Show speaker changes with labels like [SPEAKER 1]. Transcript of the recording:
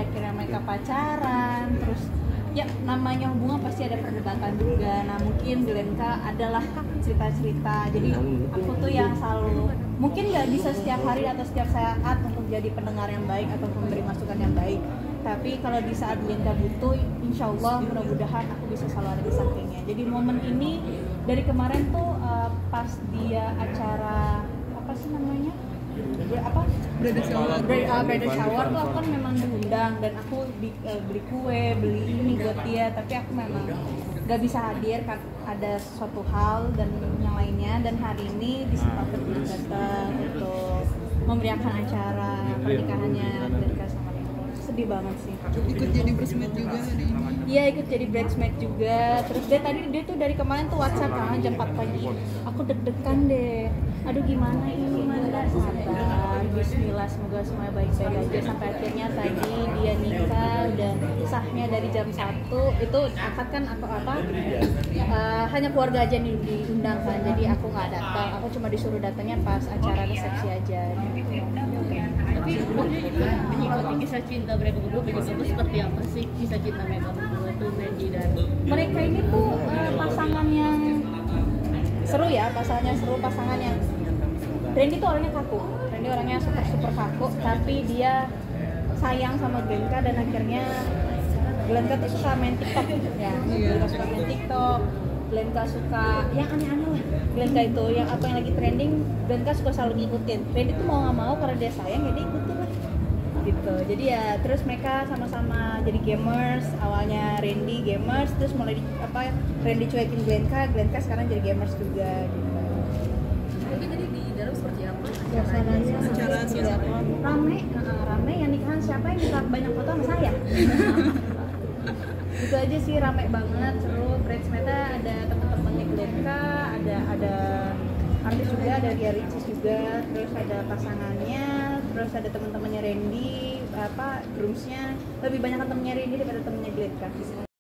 [SPEAKER 1] akhirnya mereka pacaran, terus ya namanya hubungan pasti ada perdebatan juga. Nah mungkin Glenka adalah cerita-cerita, jadi aku tuh yang selalu mungkin nggak bisa setiap hari atau setiap saat untuk jadi pendengar yang baik atau memberi masukan yang baik, tapi kalau di saat Glenka butuh, insya Allah mudah-mudahan aku bisa selalu ada di sampingnya. Jadi momen ini dari kemarin tuh pas dia acara apa sih namanya, bridal shower tuh aku kan memang diundang dan aku beli kue, beli ini buat dia, tapi aku memang gak bisa hadir kan ada suatu hal dan yang lainnya, dan hari ini disempatkan untuk datang untuk memeriahkan acara pernikahannya Glenka sama Rendo. Sedih banget sih.
[SPEAKER 2] Ikut jadi bridesmaid juga hari ini.
[SPEAKER 1] Iya, ikut jadi bridesmaid juga. Terus dia tuh dari kemarin tuh WhatsApp kan jam 4 pagi. Aku deg-degan deh. Aduh gimana ini, sabar. Bismillah, semoga semuanya baik-baik aja. Sampai akhirnya tadi dia nikah, udah sahnya dari jam 1. Itu akad kan hanya keluarga aja nih diundang kan. Jadi aku nggak datang. Aku cuma disuruh datangnya pas acara resepsi aja.
[SPEAKER 3] Tapi mengikuti kisah cinta mereka berdua begitu seperti apa sih kisah cinta mereka berdua tuh, Brandy dan
[SPEAKER 1] mereka ini tuh pasangan yang seru ya, pasangan yang Brandy tuh orangnya kaku, Brandy orangnya super kaku, tapi dia sayang sama Glenka dan akhirnya Glenka tuh suka main TikTok ya, Glenka suka main TikTok, Glenka suka yang aneh-aneh lah. Glenka itu yang apa yang lagi trending, Glenka suka selalu ngikutin. Brandy tuh mau nggak mau karena dia sayang ya dia ikutin lah gitu. Jadi ya terus mereka sama-sama jadi gamers. Awalnya Randy gamers, terus mulai Randy cuekin Glenka sekarang jadi gamers juga gitu.
[SPEAKER 3] Tapi tadi di dalam seperti apa?
[SPEAKER 2] Acara siapa?
[SPEAKER 1] Rame yang nikahan siapa yang nikah banyak foto sama saya. Gitu aja sih, rame banget, seru. Bridesmaid-nya ada teman-temannya Glenka, ada artis juga, ada Gia Ricis juga, terus ada pasangannya, terus ada teman-temannya Randy, groomsnya. Lebih banyak temennya Randy daripada temennya Glenka.